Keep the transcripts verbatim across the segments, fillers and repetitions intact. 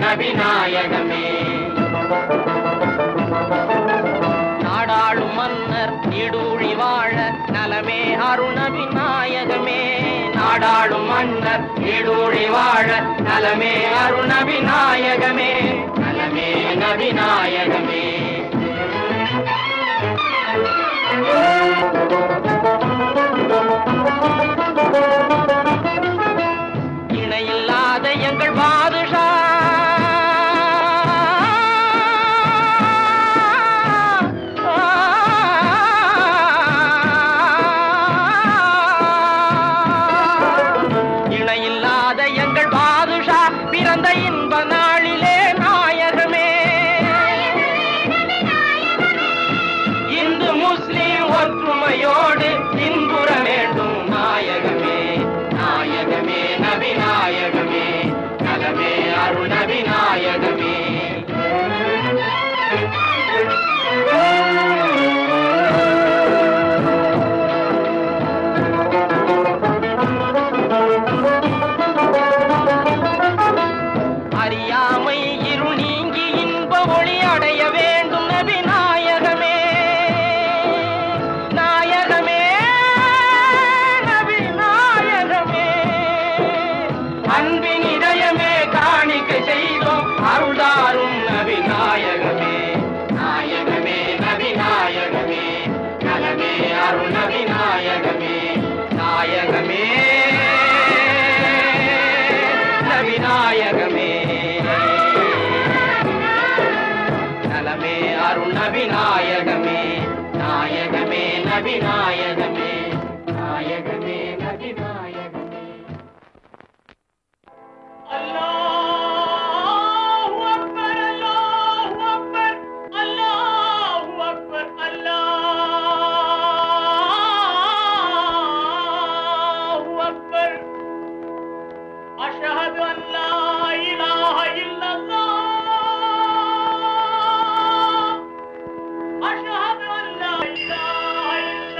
நபிநாயகமே. நாடாளும் மன்னர் நீடூழி வாழ நலமே அருணபி நாயகமே. நாடாளும் மன்னர் நீடூழி வாழ நலமே அருணபி நாயகமே. நலமே நபிநாயகமே. இணையில்லாத எங்கள் பாதுஷா இணையில்லாத எங்கள் பாதுஷா பிறந்த இன்ப நாளிலே நாயகமே. இந்து முஸ்லிம் ஒற்றுமையோடு இன்புற வேண்டும் நாயகமே. நாயகமே நபிநாயகமே. நலமே அருணபி நாயகமே. அறியாமை இரு நீங்கி இன்ப ஒளி அடைய வேண்டும் நபி நாயகமே. நாயகமே நபி நாயகமே. அன்பின் இதயமே காணிக்கை செய்தோம் அருள்தாரும் நபி நாயகமே. நாயகமே நபி நாயகமே. நலமே அருள் நபி நாயகமே. நாயகமே நபி நாயகமே. நலமே அருள் நபி நாயகமே. நாயகமே நபி நாயகமே. நாயகமே நபி நாயகமே. அல்லாஹு அக்பர் அல்லாஹு அக்பர் அல்லாஹு அக்பர் அல்லாஹு அக்பர். அஷ்ஹது அன் லா இலாஹ இல்லல்லாஹ். அஷ்ஹது அன் லா இலாஹ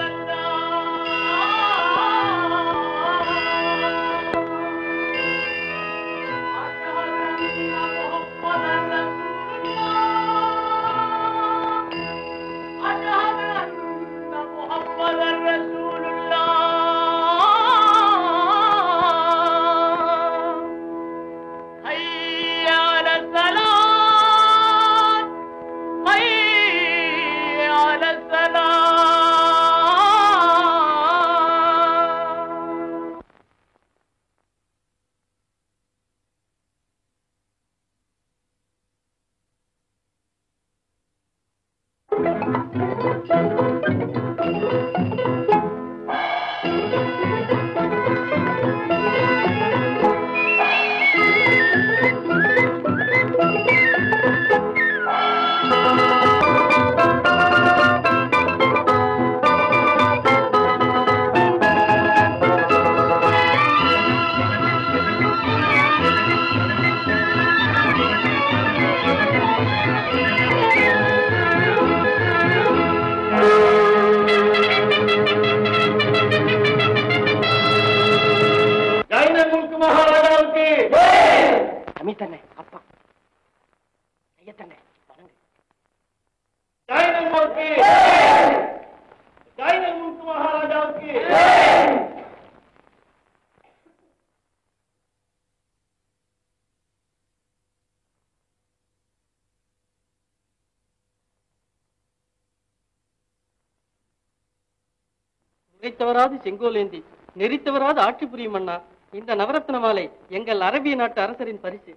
நினைத்தவராது செங்கோலேந்தி நெறித்தவராது ஆட்சி புரியும் அண்ணா. இந்த நவரத்ன மாலை எங்கள் அரபிய நாட்டு அரசரின் பரிசு.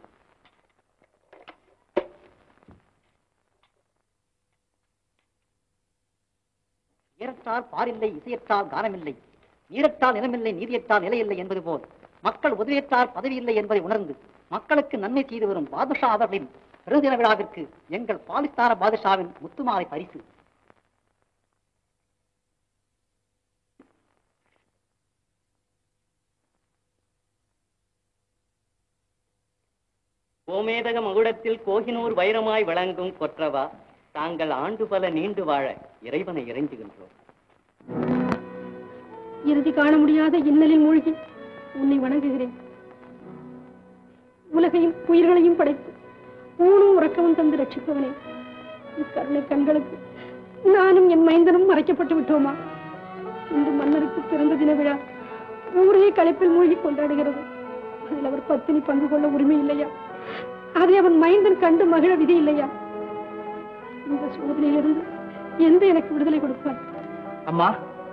ஈரத்தால் பாரில்லை, இசையத்தால் கானமில்லை, நீரத்தால் நிலமில்லை, நீதியத்தால் நிலையில்லை என்பது போல் மக்கள் உதவியத்தால் பதவி இல்லை என்பதை உணர்ந்து மக்களுக்கு நன்மை செய்து வரும் பாதுஷா அவர்களின் பெருதின விழாவிற்கு எங்கள் பாலிஸ்தான பாதுஷாவின் முத்துமாலை பரிசு. கோமேதக மகுடத்தில் கோஹினூர் வைரமாய் விளங்கும் கொற்றவா, தாங்கள் ஆண்டு பல நீண்டு வாழ இறைவனை இறைஞ்சுகின்றோம். இறுதி காண முடியாத இன்னலில் மூழ்கி உன்னை வணங்குகிறேன். உலகையும் உயிர்களையும் படைத்து ஊனும் உறக்கவும் தந்து ரட்சிப்பவனே, கருணை கண்களுக்கு நானும் என் மைந்தனும் மறைக்கப்பட்டு விட்டோமா? இன்று மன்னருக்கு பிறந்த தின விழா ஊரே களைப்பில் மூழ்கி கொண்டாடுகிறது. அதில் அவர் பத்தினி பங்கு கொள்ள உரிமை இல்லையா? அதை அவன் மைந்தன் கண்டு மகிழ விதி இல்லையா? இந்த சோதனையிலிருந்து எந்த எனக்கு விடுதலை கொடுப்பார்? அம்மா,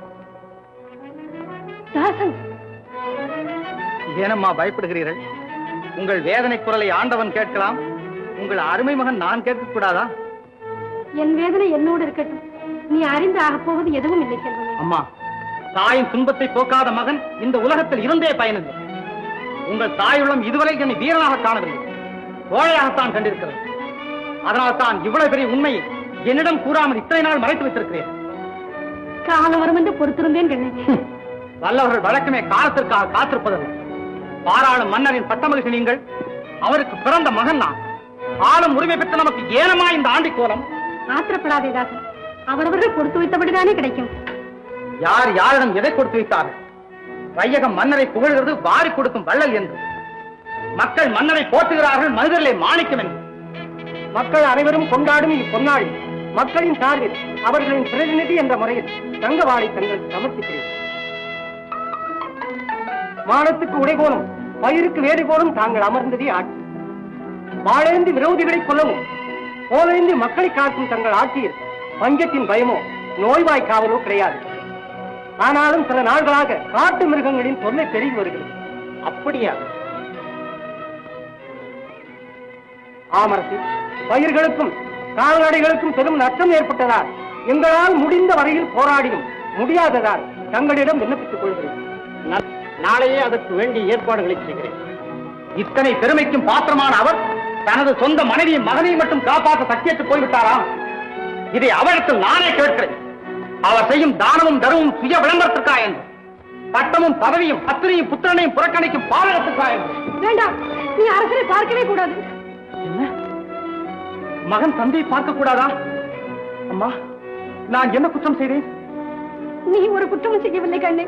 தாசன், ஏனம்மா பயப்படுகிறீர்கள்? உங்கள் வேதனை குரலை ஆண்டவன் கேட்கலாம், உங்கள் அருமை மகன் நான் கேட்க கூடாதா? என் வேதனை என்னோடு இருக்கட்டும். நீ அறிந்து ஆகப் போவது எதுவும் இல்லை செல்வமே. அம்மா, தாயின் துன்பத்தை போக்காத மகன் இந்த உலகத்தில் இருந்தே பயனில்லை. உங்கள் தாயுள்ளம் இதுவரை என்னை வீரனாக காணவில்லை, கோழையாகத்தான் கண்டிருக்கிறது. அதனால் தான் இவ்வளவு பெரிய உண்மையை என்னிடம் கூறாமல் இத்தனை நாள் மறைத்து வைத்திருக்கிறேன். காலம் வரும் என்று பொறுத்திருந்தேன் கண்ணே. வல்லவர்கள் வழக்கமே காலத்திற்காக காத்திருப்பதல்ல. பாராளும் மன்னரின் பட்டமகிழ்ச்சி நீங்கள். அவருக்கு பிறந்த மகன் நான். ஆளும் உரிமை பெற்ற நமக்கு ஏனமா இந்த ஆண்டி கோலம்? ஆத்திரப்படாதே தாசன், அவரவர்கள் கொடுத்து வைத்தபடிதானே கிடைக்கும். யார் யாரிடம் எதை கொடுத்து வைத்தார்கள்? வையகம் மன்னரை புகழ்கிறது வாரி கொடுக்கும் வள்ளல் என்று. மக்கள் மன்னரை போற்றுகிறார்கள் மனிதர்களை மாணிக்கம் என்று. மக்கள் அனைவரும் கொண்டாடும் இப்பொன்னாளில் மக்களின் சார்பில் அவர்களின் பிரதிநிதி என்ற முறையில் தங்கவாளை தங்களுக்கு சமர்ப்பிக்கிறேன். மானத்துக்கு உடை போலும் பயிருக்கு வேலை போலும் தாங்கள் அமர்ந்ததே ஆட்சி. வாழேந்தி விரோதிகளை கொல்லவும் போலேந்தி மக்களை காக்கும் தங்கள் ஆட்சியில் பஞ்சத்தின் பயமோ நோய்வாய் காவலோ கிடையாது. ஆனாலும் சில நாள்களாக காட்டு மிருகங்களின் தொல்லை பெருகி வருகிறது. அப்படியா? ஆமரசி, பயிர்களுக்கும் கால்நடைகளுக்கும் பெரும் நஷ்டம் ஏற்பட்டதால் எங்களால் முடிந்த வரையில் போராடியும் முடியாததால் தங்களிடம் விண்ணப்பித்துக் கொள்கிறேன். நாளையே அதற்கு வேண்டிய ஏற்பாடுகளை செய்கிறேன். இத்தனை பெருமைக்கும் பாத்திரமான அவர் தனது சொந்த மனைவியும் மகனையும் மட்டும் காப்பாற்ற சத்தியத்து போய்விட்டாரா? இதை அவரிடத்தில் நானே கேட்கிறேன். அவர் செய்யும் தானமும் தர்மமும் சுய விளம்பரத்திற்கா என்று, பட்டமும் பதவியும் பத்திரியும் புத்திரனையும் புறக்கணிக்கும் பாலகத்துக்கா என்று. வேண்டாம், நீ அரசரை பார்க்கவே கூடாது. என்ன, மகன் தந்தையை பார்க்க கூடாதா? அம்மா, நான் என்ன குற்றம் செய்தேன்? நீ ஒரு குற்றமும் செய்யவில்லை கண்ணே.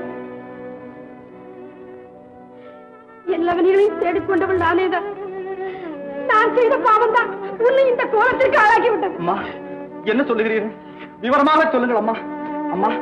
எல்லா வழிகளையும் தேடிக்கொண்டவள் நானேதான். நான் செய்த பாவம் தான் உன்னை இந்த கோலத்திற்கு ஆளாக்கி விட்டது. அம்மா, என்ன சொல்லுகிறீர்கள்? விவரமாக சொல்லுங்கள் அம்மா. அம்மா,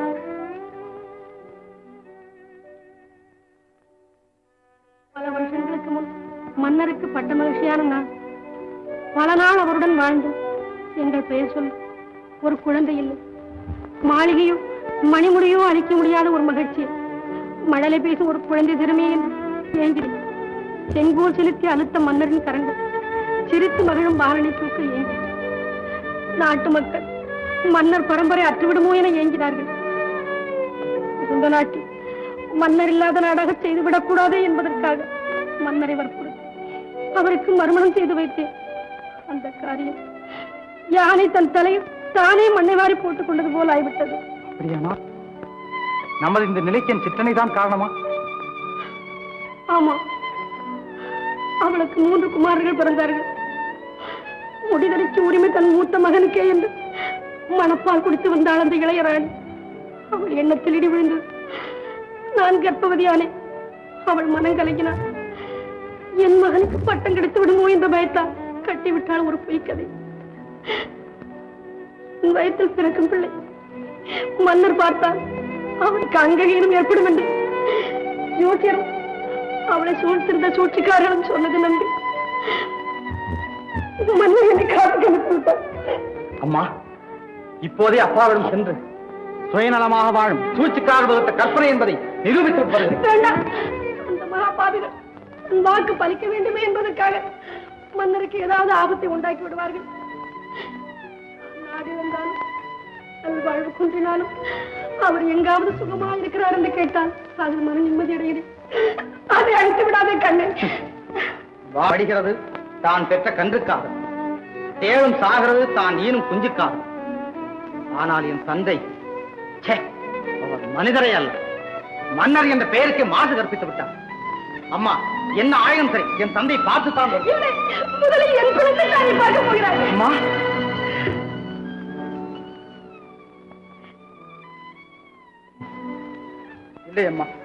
பல வருஷங்களுக்கு முன் மன்னருக்கு பட்ட மகிழ்ச்சியான நான் பல நாள் அவருடன் வாழ்ந்து எங்கள் பெயர் சொல்லி ஒரு குழந்தை இல்லை, மாளிகையோ மணிமுடியோ அழிக்க முடியாத ஒரு மகிழ்ச்சி, மழலை பேசும் ஒரு குழந்தை திறமையே ஏங்கினேன். செங்கோல் செலுத்தி அழுத்த மன்னரின் கரங்கள் சிரித்து மகிழும் பாலனை தூக்க ஏங்கி நாட்டு மக்கள் மன்னர் பரம்பரை அற்றுவிடுமோ என ஏங்கினார்கள். இந்த நாட்டில் மன்னர் இல்லாத நாடாக செய்துவிடக் கூடாது என்பதற்காக மன்னரை வற்புறுத்தி அவருக்கு மறுமணம் செய்து வைத்தேன். அந்த காரியம் யானை தன் தலையில் தானே மண்ணை வாரி போட்டுக் கொண்டது போல் ஆகிவிட்டது. அப்படியானா நமது இந்த நிலைக்கு என் சித்தனை தான் காரணமா? ஆமா, அவளுக்கு மூன்று குமாரர்கள் பிறந்தார்கள். முடிதலைக்கு உரிமை தன் மூத்த மகனுக்கே என்று மணப்பால் குடித்து வந்தாள் அந்த இளையராணி. அவள் எண்ணத்தில் இடி விழுந்தது. நான் கர்ப்பவதியானே. அவள் மனம் கலங்கினாள். என் மகனுக்கு பட்டம் கிடைத்து விடுமோ என்ற பயத்தால் கட்டிவிட்டாள் ஒரு பொய்க்கதை. வயத்தில் பிறக்கும் பிள்ளை மன்னர் பார்த்தால் அவனுக்கு அங்ககீனம் ஏற்படும் என்று ஜோசியரும் அவளை சூழ்த்திருந்த சூழ்ச்சிக்காரர்களும் சொன்னது நம்பி மன்னர் என்னை காத்துக்கு அனுப்பிவிட்டார். அம்மா, இப்போதே அப்பாவிடம் சென்று சுயநலமாக வாழும் சூழ்ச்சிக்காரர் வகுத்த கற்பனை என்பதை நிரூபித்து வேண்டாம். அந்த மகாபாவிகள் வாக்கு பலிக்க வேண்டுமே என்பதற்காக மன்னருக்கு ஏதாவது ஆபத்தை உண்டாக்கி விடுவார்கள். நாடு இருந்தாலும் வாழ்வு குன்றினாலும் அவர் எங்காவது சுகமாக இருக்கிறார் என்று கேட்டால் அதில் மன நிம்மதி அடைகிறேன். அதை அழித்து விடாதே கண்ணன். வாடுகிறது தான் பெற்ற கன்றுக்காக, தேளும் சாகிறது தான் ஈனும் குஞ்சுக்காக. ஆனால் என் தந்தை அவர் மனிதரே அல்ல, மன்னர் என்ற பெயருக்கு மாசு கற்பித்து விட்டார். அம்மா, என்ன ஆயுதம் சரி, என் தந்தை பார்த்துத்தான் முதலில் என் குழந்தை தானே பார்க்க போகிறார். அம்மா, இல்லை அம்மா,